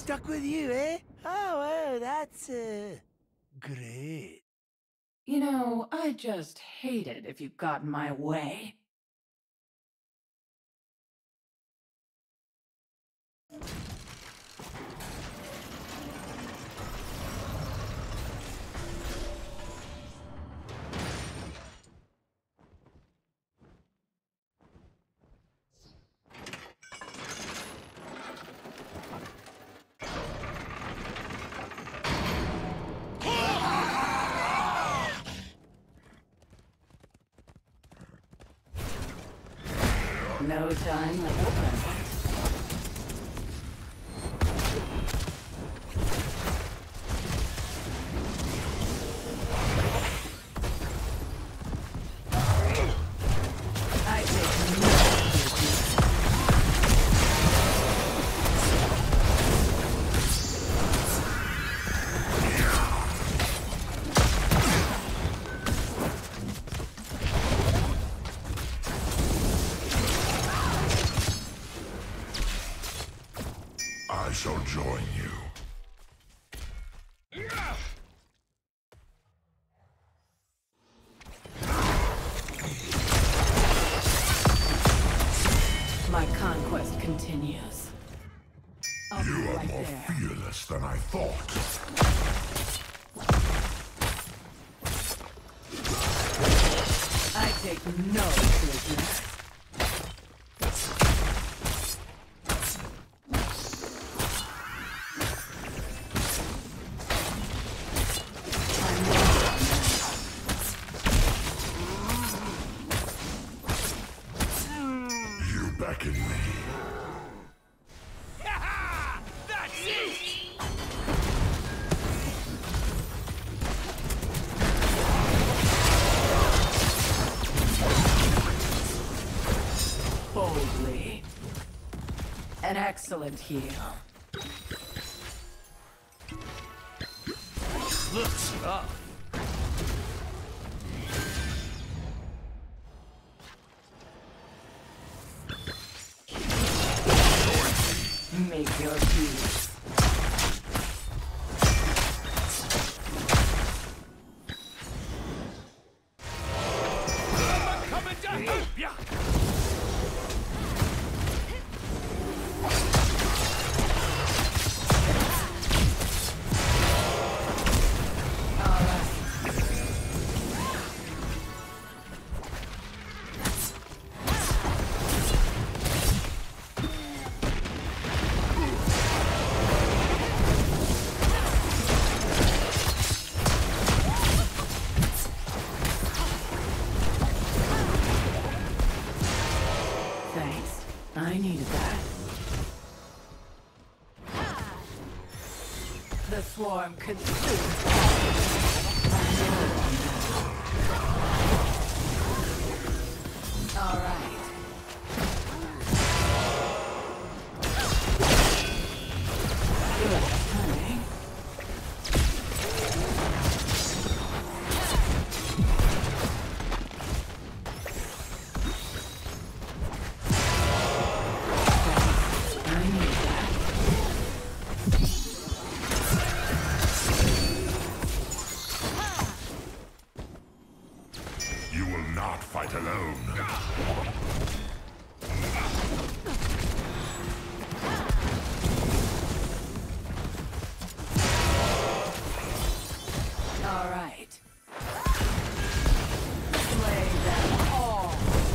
stuck with you, eh? Oh, that's, great. You know, I just hate it if you got in my way. No time like the present. I take no I shall join you. My conquest continues. I'll You be are right more there. fearless than I thought. I take no prisoners. You beckon me. That's it! Boldly. An excellent heal. Looks tough. Make your peace. I'm coming to help ya! Thanks. I needed that. The swarm consumes all right. Good timing. I need that. You will not fight alone. All right. Slay them all.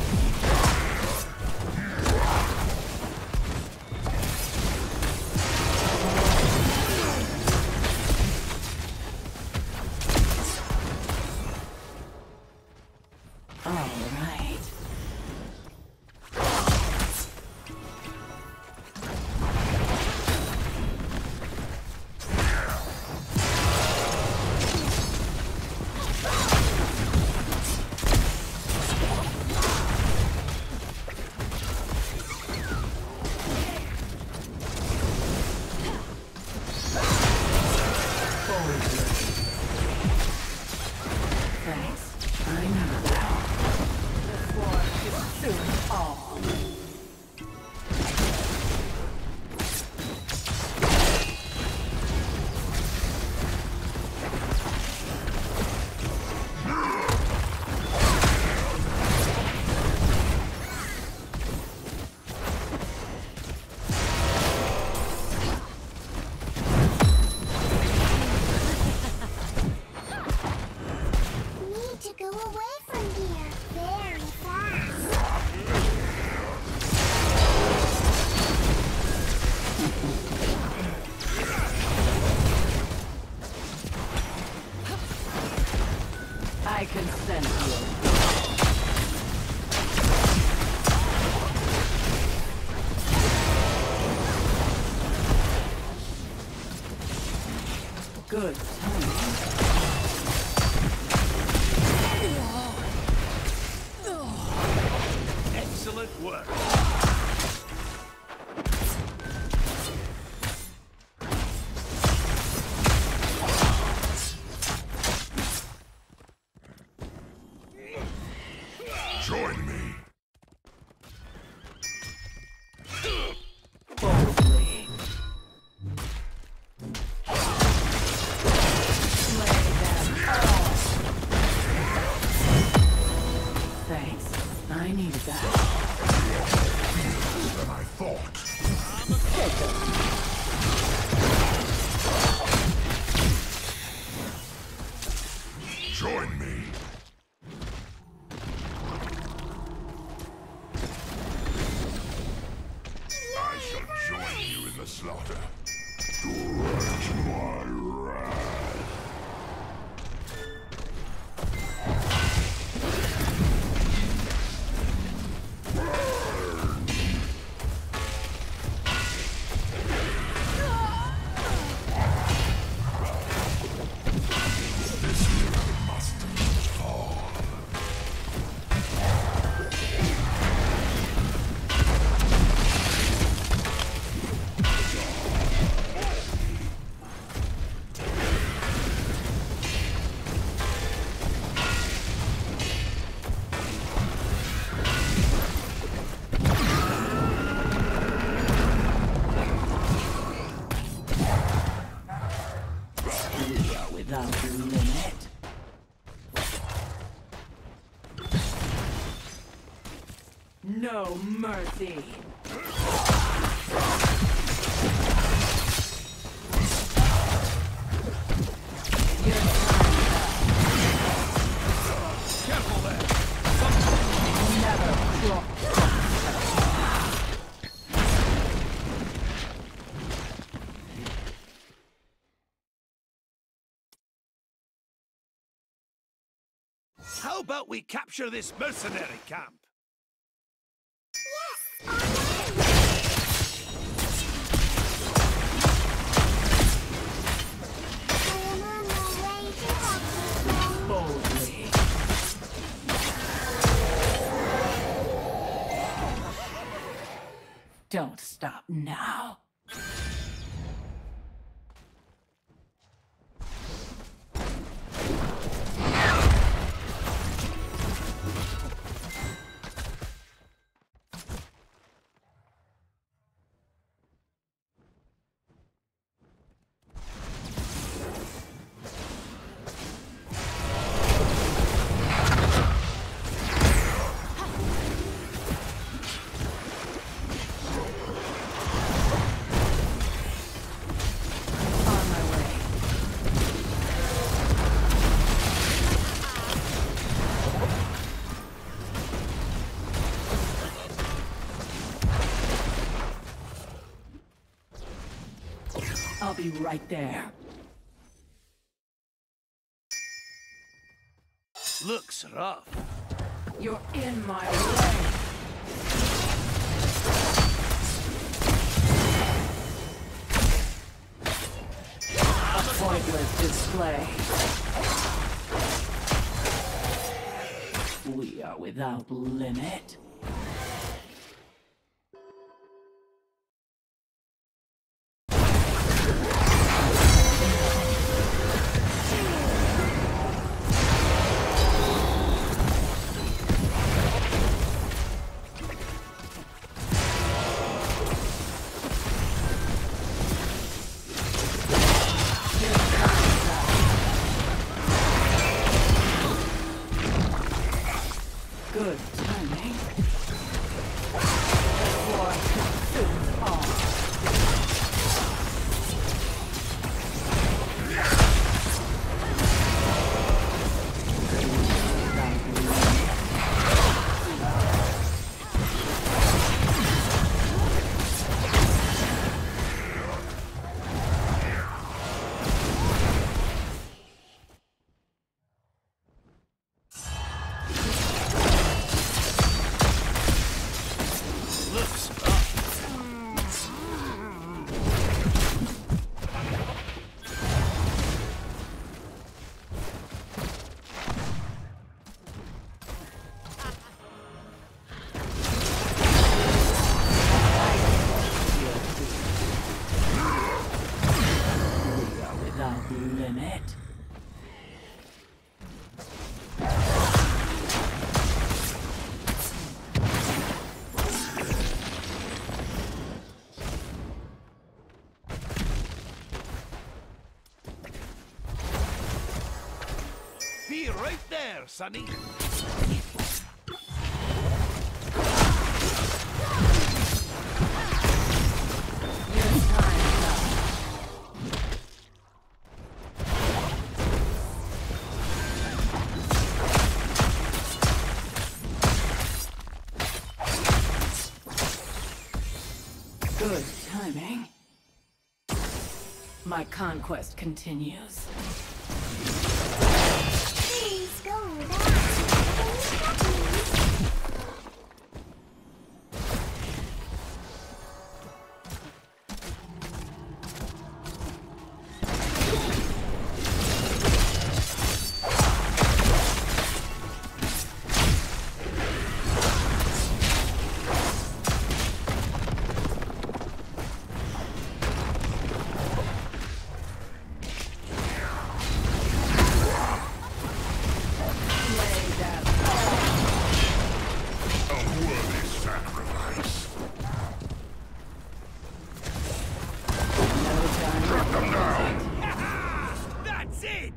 All right. Thanks. I know that. The swarm consumes all. I can sense you. Good timing. Excellent work. Join me. Boldly. Slay them all. Thanks. I needed that. Worse than I thought. Join me. I shall join you in the slaughter. Direct my wrath. This hero must fall. We are without limit. No mercy. Your Careful there. time never crossed. How about we capture this mercenary camp? Boldly. Don't stop now. On my way. I'll be right there. Looks rough. You're in my way. A pointless display. We are without limit. Good timing. there, sonny. Good timing. My conquest continues. Please go without. A worthy sacrifice. No time. That's it!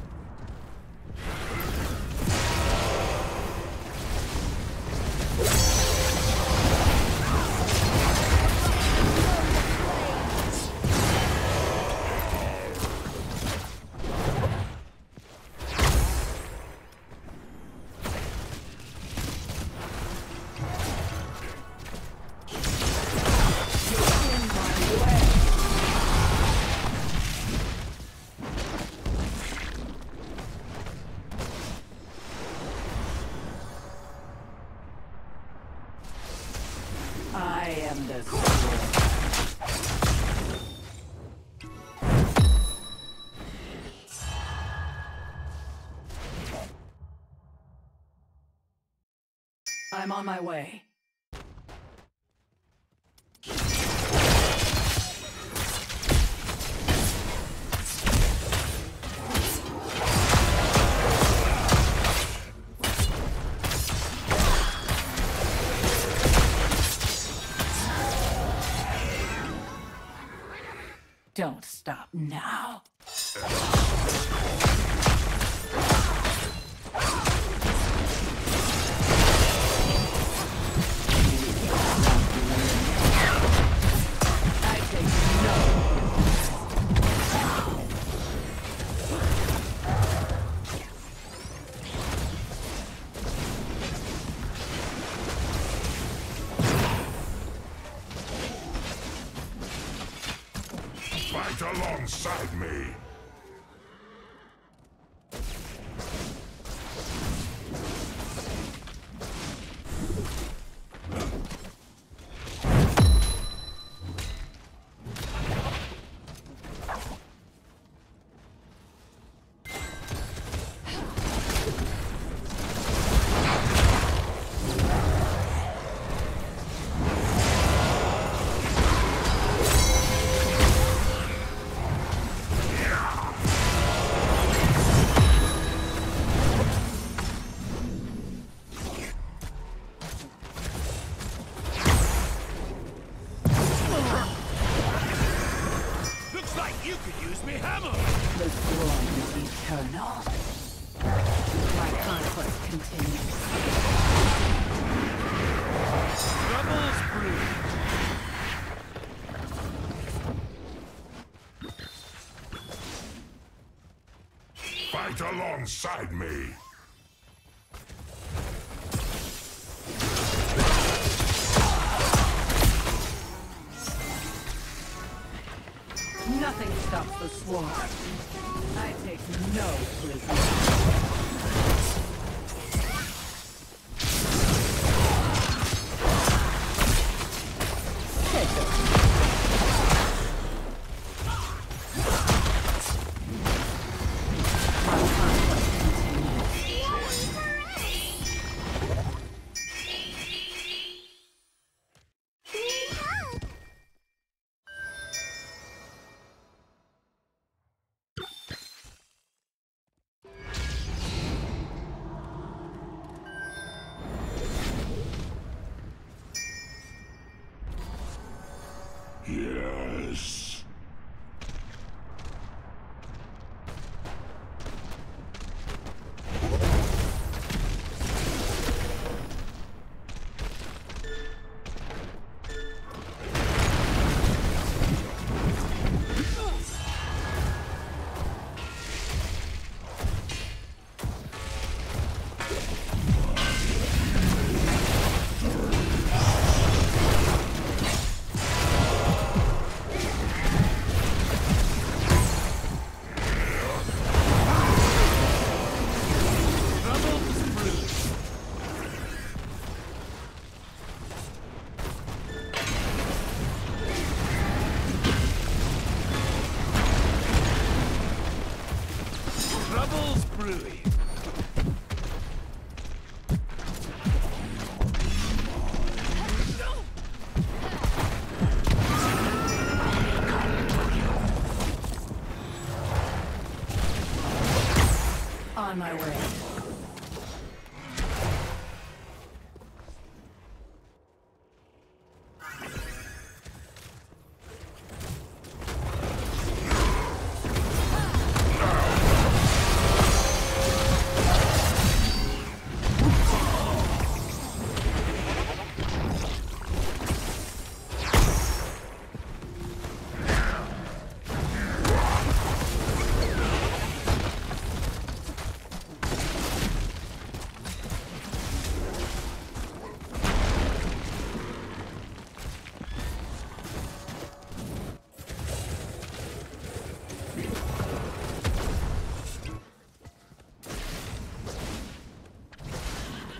I am the sword. I'm on my way. Don't stop now. I take no. Fight alongside me. Looks like you could use me hammer! The throne is eternal. My conquest continues. Trouble's brewing. Fight alongside me. Nothing stops the swarm. I take no prisoners. Take them. My conquest continues. Need help.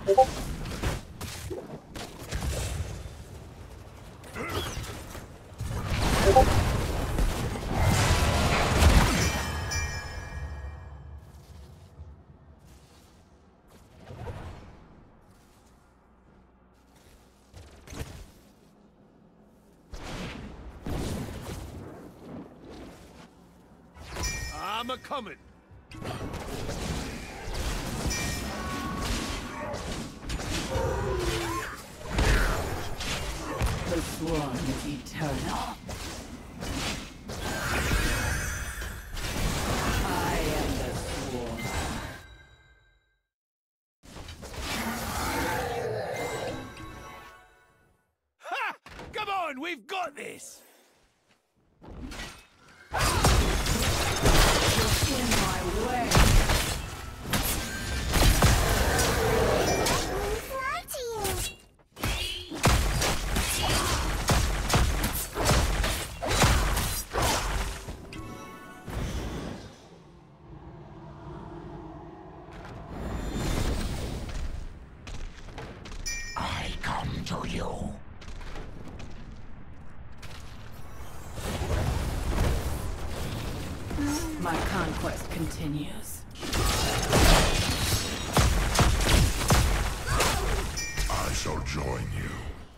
I'm a-comin'. The swarm is eternal. I am the swarm. Ha! Come on, we've got this! In my way. Fly to you. I come to you. My conquest continues. I shall join you.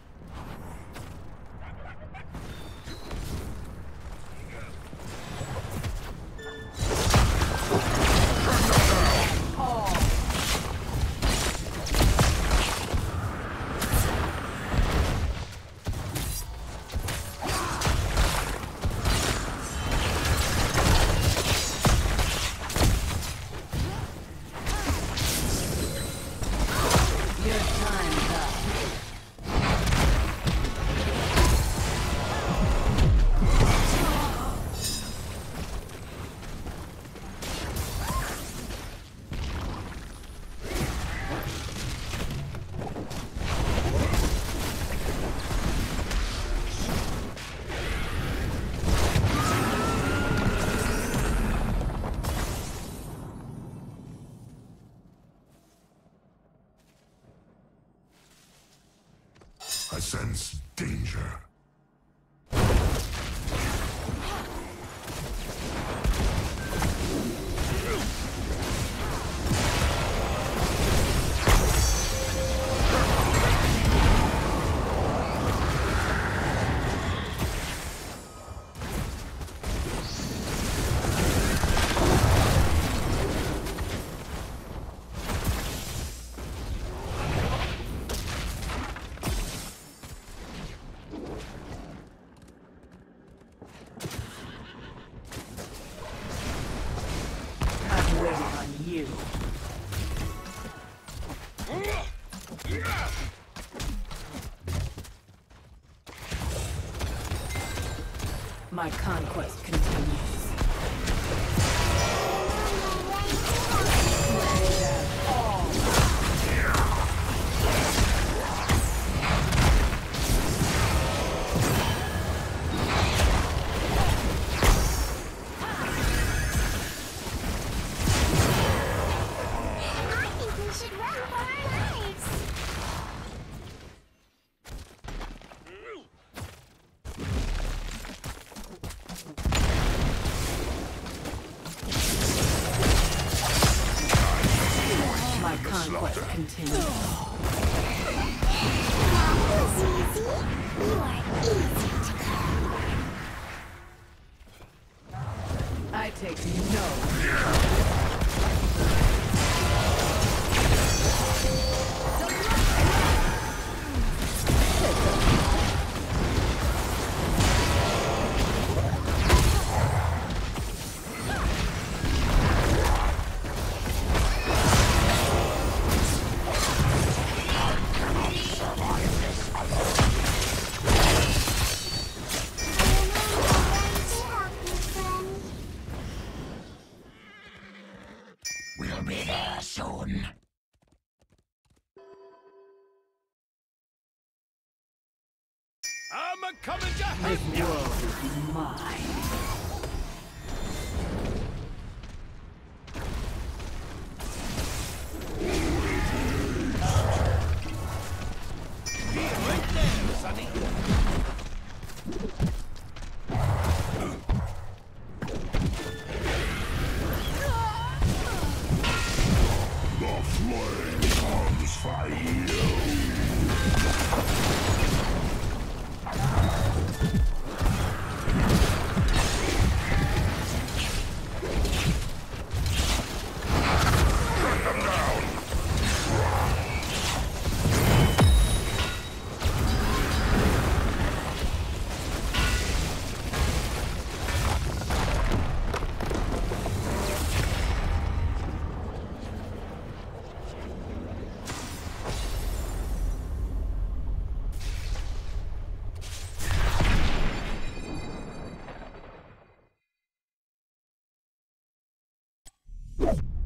Your time's up. I sense danger. I'm waiting on you. My conquest continues. Play that all. I think we should run for our lives. My conquest continues. That was easy. You are easy to kill. I take no. We'll be there soon. I'm a-comin' to This help you! world is mine. comes for you. You